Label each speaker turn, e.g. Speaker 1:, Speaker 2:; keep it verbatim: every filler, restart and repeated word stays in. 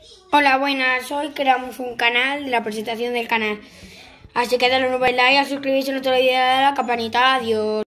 Speaker 1: Hola, buenas. Hoy creamos un canal de la presentación del canal. Así que dale un like, a suscribirse, no te olvides de la campanita. Adiós.